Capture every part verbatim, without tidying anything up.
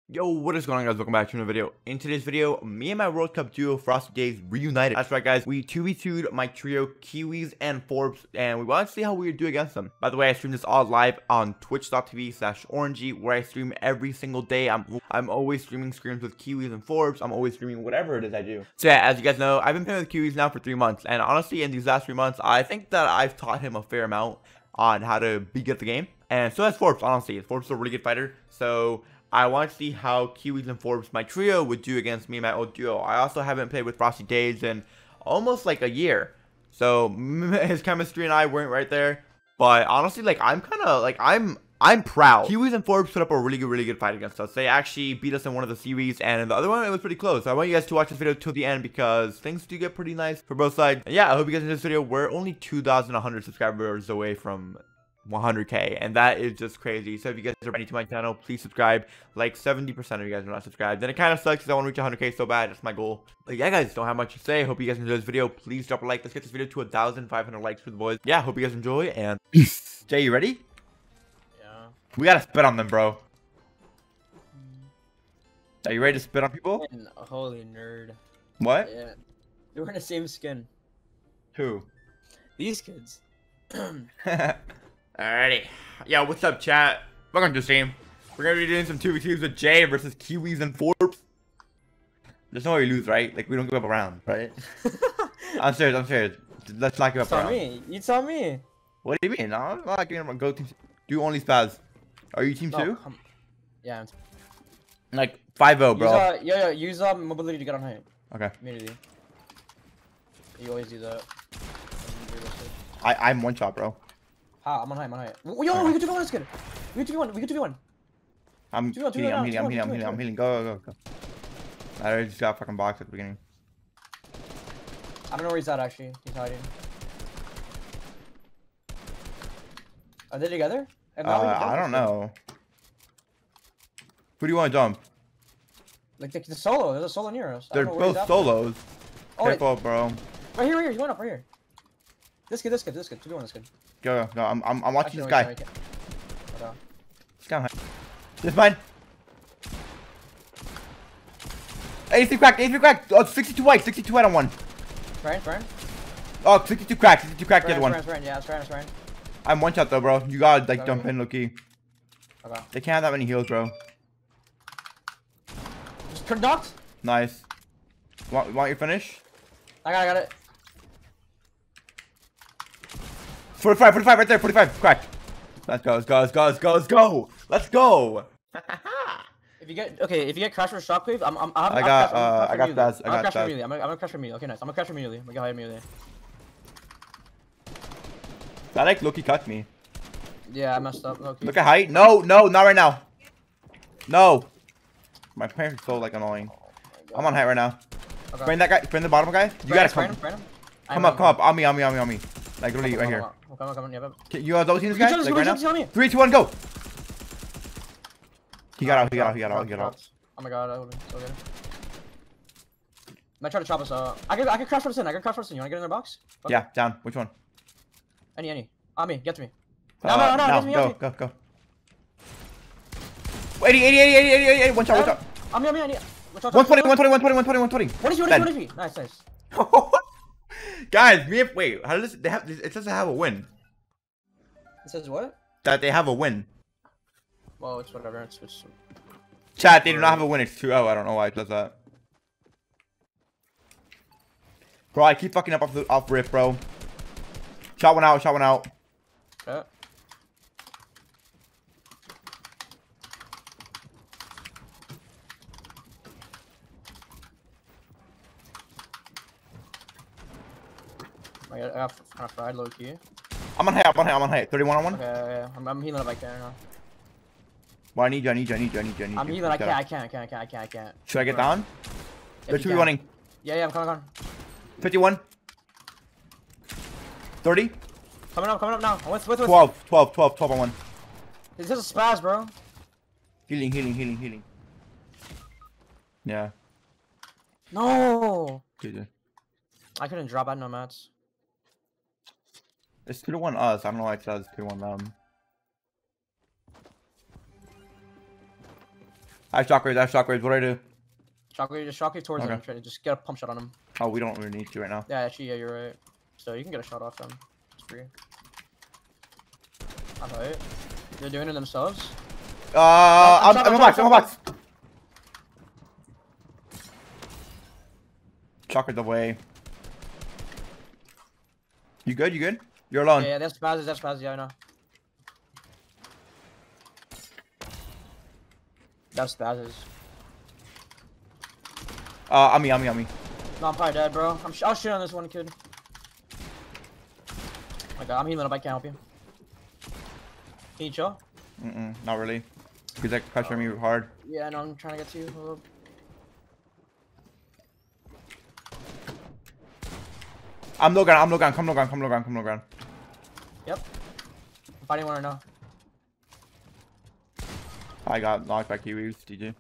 Yo, what is going on, guys? Welcome back to another video. In today's video, me and my World Cup duo Frosty Days reunited. That's right, guys. We two v two'd my trio Kiwis and Forbes, and we wanted to see how we would do against them. By the way, I stream this all live on twitch dot t v slash orangey, where I stream every single day. I'm I'm always streaming scrims with Kiwis and Forbes. I'm always streaming whatever it is I do. So yeah, as you guys know, I've been playing with Kiwis now for three months, and honestly, in these last three months, I think that I've taught him a fair amount on how to be good at the game. And so has Forbes, honestly. Forbes is a really good fighter, so I want to see how Kiwis and Forbes, my trio, would do against me and my old duo. I also haven't played with Frosty Days in almost like a year. So his chemistry and I weren't right there. But honestly, like, I'm kind of, like, I'm I'm proud. Kiwis and Forbes put up a really good, really good fight against us. They actually beat us in one of the series, and in the other one, it was pretty close. So I want you guys to watch this video till the end because things do get pretty nice for both sides. And yeah, I hope you guys enjoyed this video. We're only two thousand one hundred subscribers away from one hundred K, and that is just crazy. So if you guys are new to my channel, please subscribe. Like seventy percent of you guys are not subscribed, and it kind of sucks because I want to reach one hundred K so bad. That's my goal. But yeah, guys, don't have much to say. Hope you guys enjoyed this video. Please drop a like. Let's get this video to one thousand five hundred likes for the boys. Yeah, hope you guys enjoy, and peace. Jay, you ready? Yeah. We gotta spit on them, bro. Are you ready to spit on people? Holy nerd. What? Yeah. They were in the same skin. Who? These kids. Alrighty. Yeah, what's up, chat? Welcome to the stream. We're gonna be doing some two v twos with Jay versus Kiwis and Forbes. There's no way we lose, right? Like, we don't give up a round, right? I'm serious, I'm serious. Let's not give up a Tell round. me. You tell me. What do you mean? No, I'm not giving up a go team. Do only spaz. Are you team No, two? come- Yeah. I'm Like, five oh, bro. Use, uh, yeah, yeah, use uh, mobility to get on height. Okay. Immunity. You always do that. I, I'm one shot, bro. Ha, I'm on height, I'm on height. Yo, we can two v one this kid. We can two v one, we can two v one. I'm Do it, do healing, it I'm now, healing, I'm do it, healing, I'm do it, healing, I'm do it. healing. Go, go, go, go. I already just got fucking boxed at the beginning. I don't know where he's at actually. He's hiding. Are they together? And now we Uh, can jump I don't this kid. know. Who do you want to jump? Like the, the solo, there's a solo near us. I They're don't know where he's both at. solos. Oh, wait. Careful, bro. Right here, right here, he's going up right here. This kid, this kid, this kid, two v one this kid. Go, go, go. I'm, I'm, I'm watching Actually, this no, we guy. can't, we can't. Hold on. This guy. This is mine. eighty-three cracked, eighty-three cracked. Oh, sixty-two white, sixty-two white on one. Friend, friend. Oh, sixty-two cracked, sixty-two cracked the other Friend, one. friend, friend, yeah, that's friend, that's friend. I'm one shot though, bro. You gotta like Okay. jump in, low key. Okay. They can't have that many heals, bro. Just turn knocked. Nice. Want, want your finish? I got it, I got it. forty-five, forty-five, right there, forty-five, cracked. Let's go, let's go, let's go, let's go, let's go. Let's go. If you get, okay, if you get crash or shockwave, I'm, I'm, I'm I got, uh, I got that, I I'm got crash that. immediately. I'm, gonna- I'm gonna crash immediately. Okay, nice. I'm gonna crash immediately. I'm gonna get high immediately. That like Loki cut me. Yeah, I messed up. Okay. Look at height. No, no, not right now. No. My parents are so like annoying. Oh I'm on height right now. Okay. Friend that guy, friend the bottom guy. You gotta come. Friend him, friend him. Come up, come up. On me, on me, on me, on me. Like literally right here. Come on, come on, yeah, but... Okay, you want those teams, Good guys? job, Like good right job, now. tell me. Three, two, one, go. He got out. He got out. He got out. He got out. Oh my god, I would so good. I'm gonna try to chop us out. I can, I can crash first in. I can crash first in. You wanna get in their box? Okay. Yeah, down. Which one? Any, any. On me, get to me. Uh, No, no, no, now, get to me, go, get to me. go, go. eighty, eighty, eighty, eighty, eighty, eighty, one shot, one shot. On me, on me, on me. Watch out, one twenty, watch one out. twenty, one twenty, one twenty, one twenty. What is you, what is you, what is you? Nice, nice. Guys, me and, wait, how does this, they have, it says they have a win. It says what? That they have a win. Well, it's whatever. It's, it's... Chat, they do not have a win. It's two oh. I don't know why it does that. Bro, I keep fucking up off, the, off rip, bro. Shot one out, shot one out. Yeah. I got, I got kind of fried low key. I'm on height, I'm on height, I'm on height. thirty-one on one. Okay, yeah, yeah. I'm, I'm healing if I can right now. Well, I need you, I need you, I need you, I need you, I need I'm you. healing. I Okay. can't. I can't. I can't. I can't. I can't. I can't. Should I get down? If They're you two can. running. Yeah, yeah. I'm coming on. fifty-one. thirty. Coming up. Coming up now. With with with. twelve, twelve, twelve, twelve on one. This is a spaz, bro. Healing, healing, healing, healing. Yeah. No. G G. I couldn't drop out no mats. It's two to one us. I don't know why it says two to one them. I have shockwaves, I have shockwaves. What do I do? Shockwave, just shockwave towards Okay. him. Try to just get a pump shot on him. Oh, we don't really need to right now. Yeah, actually, yeah, you're right. So you can get a shot off them. It's free. I'm right. They're doing it themselves. Uh, I'm, shot, I'm, I'm, shot, box, I'm, shot. box. Shockwaves away. You good? You good? You're alone. Yeah, yeah, that's spazzes, that's spazzes, yeah, I know. That's spazzes. Uh, on me, on me, on me. No, I'm probably dead, bro. I'm sh I'll shoot on this one kid. Oh my god, I'm healing up, I can't help you. Can you chill? Mm-mm, not really. He's like pressuring me hard. Yeah, no, I'm trying to get to you. Hold up. I'm low ground, I'm low ground, come low ground, come low ground, come low ground. Yep. I'm fighting one right now. I got knocked by Kiwis, D J.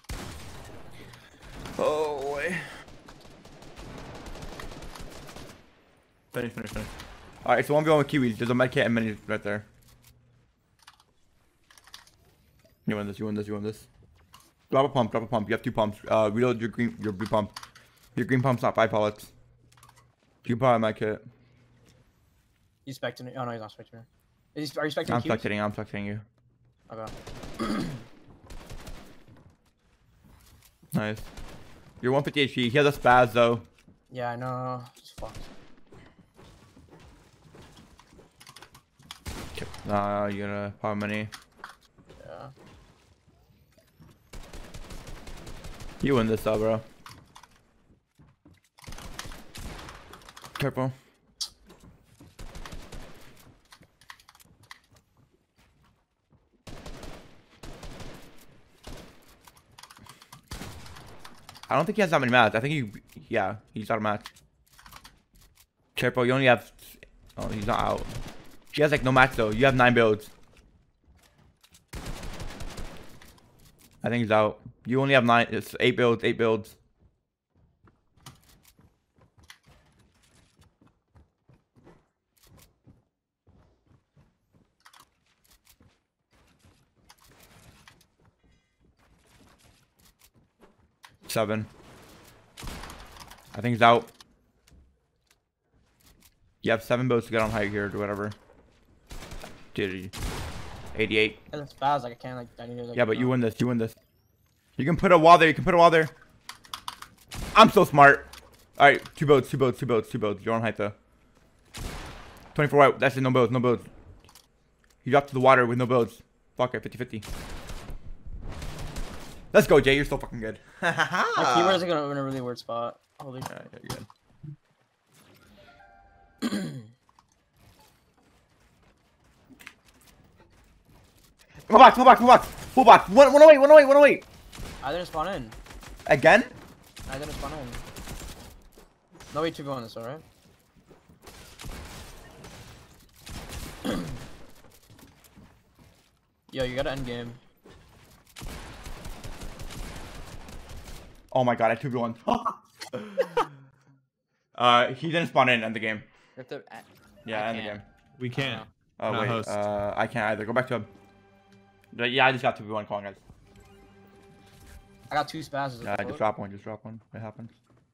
Oh, boy. Finish, finish, finish. Alright, so one v one with Kiwis. There's a med kit and minis right there. You win this, you win this, you win this. Drop a pump, drop a pump. You have two pumps. Uh, reload your green, your blue pump. Your green pump's not five pellets. You probably med kit. He's spectating. Oh no, he's not spectating. Is he, are you spectating? I'm cubes? spectating, I'm spectating you. Okay. Nice. You're one fifty H P. He has a spaz though. Yeah, I know. It's fucked. Nah, you're gonna power money. Yeah. You win this though, bro. Careful. I don't think he has that many mats. I think he, yeah, he's out of mats. Careful, you only have, oh, he's not out. He has like no mats though. You have nine builds. I think he's out. You only have nine, it's eight builds, eight builds. Seven. I think he's out. You have seven boats to get on height here or whatever. Dude, eighty-eight. And it's spaz, like I can't like I need to like Yeah, but you win this. You win this. You can put a wall there. You can put a wall there. I'm so smart. All right, two boats, two boats, two boats, two boats. You're on height though. twenty-four white. That's it. No boats. No boats. You dropped to the water with no boats. Fuck it. fifty fifty. Let's go, Jay. You're so fucking good. My keyboard is like in a really weird spot. Holy shit. Alright, you're good. Go back, go back, go back. Full back. One, one away, one away, one away. I didn't spawn in. Again? I didn't spawn in. No way to go on this, alright? Yo, you gotta end game. Oh my god, I two v one. uh, he didn't spawn in end the game. You have to, Yeah, I end the can't. game. We can't. Oh Not wait, host. uh, I can't either. Go back to him. Yeah, I just got two v one calling guys. I got two spazzes. Yeah, just drop one, just drop one. It happens.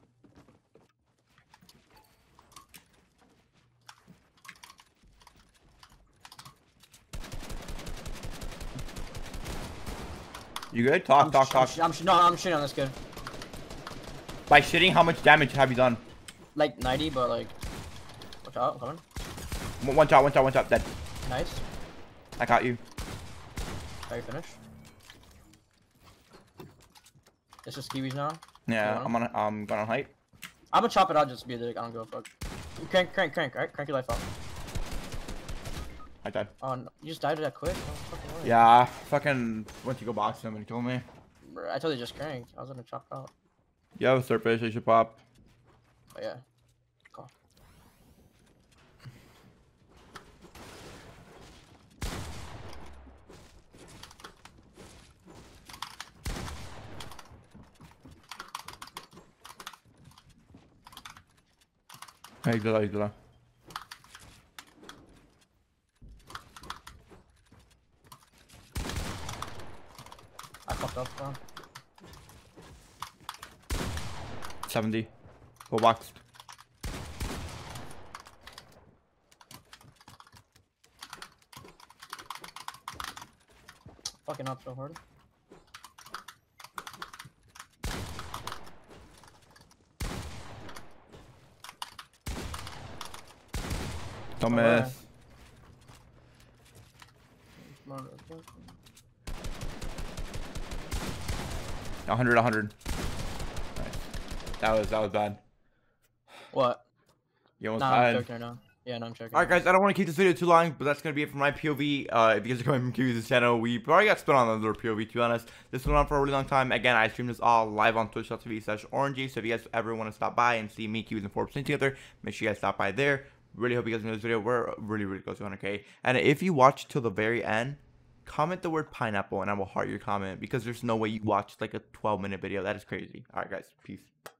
You good? Talk, I'm talk, sh- talk. I'm, sh I'm sh no, I'm shitting on this kid. By shitting, how much damage have you done? Like ninety, but like, watch out, I'm coming. One one shot, one shot, one shot, dead. Nice. I got you. Are you finished? It's just kiwis now. Yeah, Yeah. I'm on. I'm going on height. I'm gonna chop it out just to be a dick. I don't give a fuck. Crank, crank, crank, right? Crank your life out. I died. Oh, no. You just died that quick? Oh, fucking worry. Yeah, fucking went to go box him and he told me. Bruh, I told you just crank. I was gonna chop it out. You have a surface, you should pop. But yeah. Cool. Hey, good, good, good. I fucked up, bro. seventy. Full box. Fucking up so hard. Don't Alright. miss. one hundred, one hundred. Nice. That was that was bad. What? You almost Nah, I'm died. joking right now. Yeah, no, I'm joking. Alright guys, I don't want to keep this video too long, but that's going to be it from my P O V. Uh, if you guys are coming from Kiwi's channel, we probably got split on another P O V, to be honest. This went on for a really long time. Again, I stream this all live on twitch dot t v slash orangey, so if you guys ever want to stop by and see me, Kiwi's, and Forbes playing together, make sure you guys stop by there. Really hope you guys enjoyed this video. We're really, really close to one hundred K. And if you watch till the very end, comment the word pineapple, and I will heart your comment, because there's no way you watched like a twelve minute video. That is crazy. Alright guys, peace.